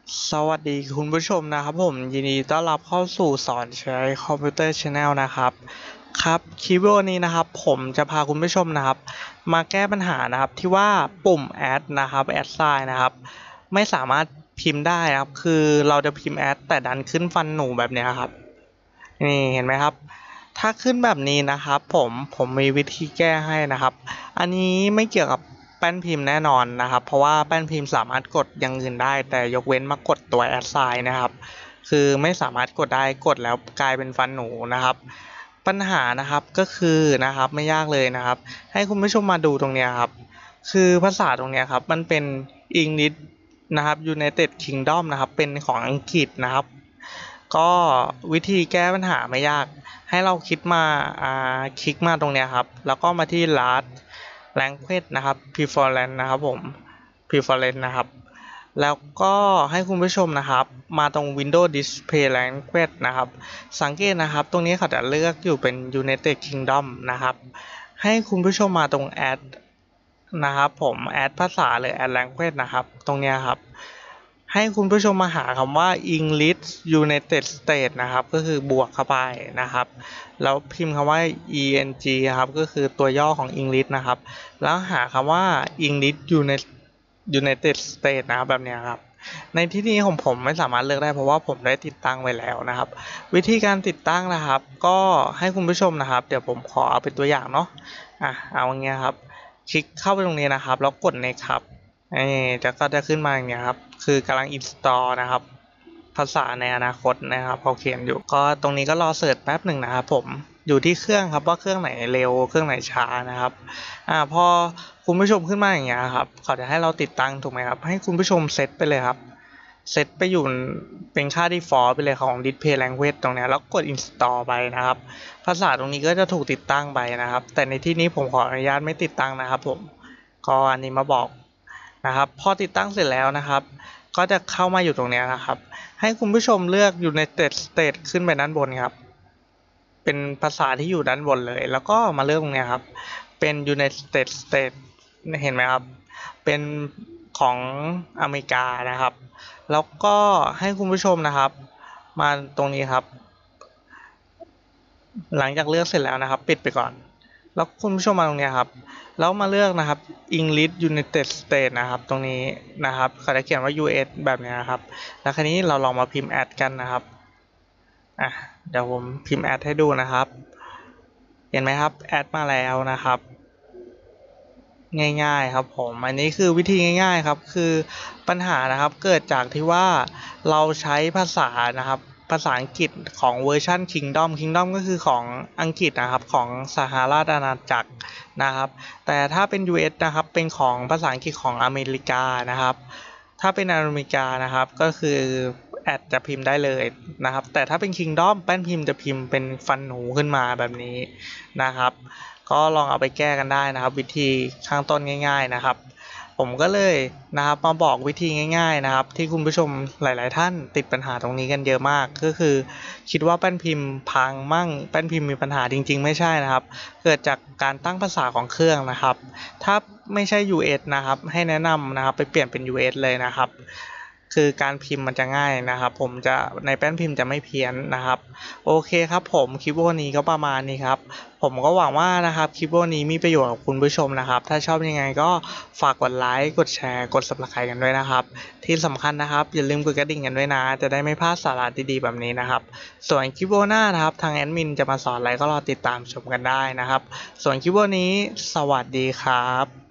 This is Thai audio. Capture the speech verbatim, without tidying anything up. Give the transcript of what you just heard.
สวัสดีคุณผู้ชมนะครับผมยินดีต้อนรับเข้าสู่สอนใช้คอมพิวเตอร์ชาแนลนะครับครับคลิปวิดีโอนี้นะครับผมจะพาคุณผู้ชมนะครับมาแก้ปัญหานะครับที่ว่าปุ่มแอดนะครับแอดไซน์นะครับไม่สามารถพิมพ์ได้ครับคือเราจะพิมพ์แอดแต่ดันขึ้นฟันหนูแบบนี้ครับนี่เห็นไหมครับถ้าขึ้นแบบนี้นะครับผมผมมีวิธีแก้ให้นะครับอันนี้ไม่เกี่ยวกับแป้นพิมพ์แน่นอนนะครับเพราะว่าแป้นพิมพ์สามารถกดอย่างอื่นได้แต่ยกเว้นมากดตัวแอดไซน์นะครับคือไม่สามารถกดได้กดแล้วกลายเป็นฟันหนูนะครับปัญหานะครับก็คือนะครับไม่ยากเลยนะครับให้คุณผู้ชมมาดูตรงนี้ครับคือภาษาตรงนี้ครับมันเป็น English นะครับ United Kingdom นะครับเป็นของอังกฤษนะครับก็วิธีแก้ปัญหาไม่ยากให้เราคิดมาอ่าคลิกมาตรงนี้ครับแล้วก็มาที่ Large Language นะครับ Preference นะครับผม Preference นะครับแล้วก็ให้คุณผู้ชมนะครับมาตรง Windows Display Language นะครับสังเกตนะครับตรงนี้เขาจะเลือกอยู่เป็น United Kingdom นะครับให้คุณผู้ชมมาตรง Add นะครับผม Add ภาษาหรือ Add Language นะครับตรงนี้ครับให้คุณผู้ชมมาหาคำว่า English United States นะครับก็คือบวกเข้าไปนะครับแล้วพิมพ์คำว่า eng ครับก็คือตัวย่อของ English นะครับแล้วหาคำว่า English United States นะครับแบบนี้ครับในที่นี้ของผมไม่สามารถเลือกได้เพราะว่าผมได้ติดตั้งไว้แล้วนะครับวิธีการติดตั้งนะครับก็ให้คุณผู้ชมนะครับเดี๋ยวผมขอเอาเป็นตัวอย่างเนาะอ่ะเอาอย่างเงี้ยครับคลิกเข้าไปตรงนี้นะครับแล้วกด next ครับนี่จะก็จะขึ้นมาอย่างเงี้ยครับคือกำลัง install นะครับภาษาในอนาคตนะครับเขาเขียนอยู่ก็ตรงนี้ก็รอเสิร์ชแป๊บหนึ่งนะครับผมอยู่ที่เครื่องครับว่าเครื่องไหนเร็วเครื่องไหนช้านะครับอ่าพอคุณผู้ชมขึ้นมาอย่างเงี้ยครับเขาจะให้เราติดตั้งถูกไหมครับให้คุณผู้ชมเซตไปเลยครับเซตไปอยู่เป็นค่า default ไปเลยของ display language ตรงนี้แล้วกด install ไปนะครับภาษาตรงนี้ก็จะถูกติดตั้งไปนะครับแต่ในที่นี้ผมขออนุญาตไม่ติดตั้งนะครับผมก็อันนี้มาบอกนะครับพอติดตั้งเสร็จแล้วนะครับก็จะเข้ามาอยู่ตรงนี้นะครับให้คุณผู้ชมเลือก United States ขึ้นไปด้านบนครับเป็นภาษาที่อยู่ด้านบนเลยแล้วก็มาเลือกตรงนี้ครับเป็น United States เห็นไหมครับเป็นของอเมริกานะครับแล้วก็ให้คุณผู้ชมนะครับมาตรงนี้ครับหลังจากเลือกเสร็จแล้วนะครับปิดไปก่อนแล้วคุณผู้ชมมาตรงนี้ครับแล้วมาเลือกนะครับ English United States นะครับตรงนี้นะครับเขาจะเขียนว่า ยู เอส แบบนี้นะครับแล้วคราวนี้เราลองมาพิมพ์แอดกันนะครับอ่ะเดี๋ยวผมพิมพ์แอดให้ดูนะครับเห็นไหมครับแอดมาแล้วนะครับง่ายๆครับผมอันนี้คือวิธีง่ายๆครับคือปัญหานะครับเกิดจากที่ว่าเราใช้ภาษานะครับภาษาอังกฤษของเวอร์ชัน Kingdom Kingdom ก็คือของอังกฤษนะครับของสหราชอาณาจักรนะครับแต่ถ้าเป็น ยู เอส นะครับเป็นของภาษาอังกฤษของอเมริกานะครับถ้าเป็นอเมริกานะครับก็คือแอดจะพิมพ์ได้เลยนะครับแต่ถ้าเป็น Kingdom แป้นพิมพ์จะพิมพ์เป็นฟันหนูขึ้นมาแบบนี้นะครับก็ลองเอาไปแก้กันได้นะครับวิธีข้างต้นง่ายๆนะครับผมก็เลยนะครับมาบอกวิธีง่ายๆนะครับที่คุณผู้ชมหลายๆท่านติดปัญหาตรงนี้กันเยอะมากก็คือคิดว่าแป้นพิมพ์พังมั่งแป้นพิมพ์มีปัญหาจริงๆไม่ใช่นะครับเกิดจากการตั้งภาษาของเครื่องนะครับถ้าไม่ใช่ ยู เอส นะครับให้แนะนำนะครับไปเปลี่ยนเป็น ยู เอส เลยนะครับคือการพิมพ์มันจะง่ายนะครับผมจะในแป้นพิมพ์จะไม่เพี้ยนนะครับโอเคครับผมคลิปวันนี้ก็ประมาณนี้ครับผมก็หวังว่านะครับคลิปวันนี้มีประโยชน์กับคุณผู้ชมนะครับถ้าชอบยังไงก็ฝากกดไลค์กดแชร์กด ซับสไครบ์ กันด้วยนะครับที่สำคัญนะครับอย่าลืมกดกระดิ่งกันด้วยนะจะได้ไม่พลาดสาระดีๆแบบนี้นะครับส่วนคลิปหน้านะครับทางแอดมินจะมาสอนอะไรก็รอติดตามชมกันได้นะครับส่วนคลิปวันนี้สวัสดีครับ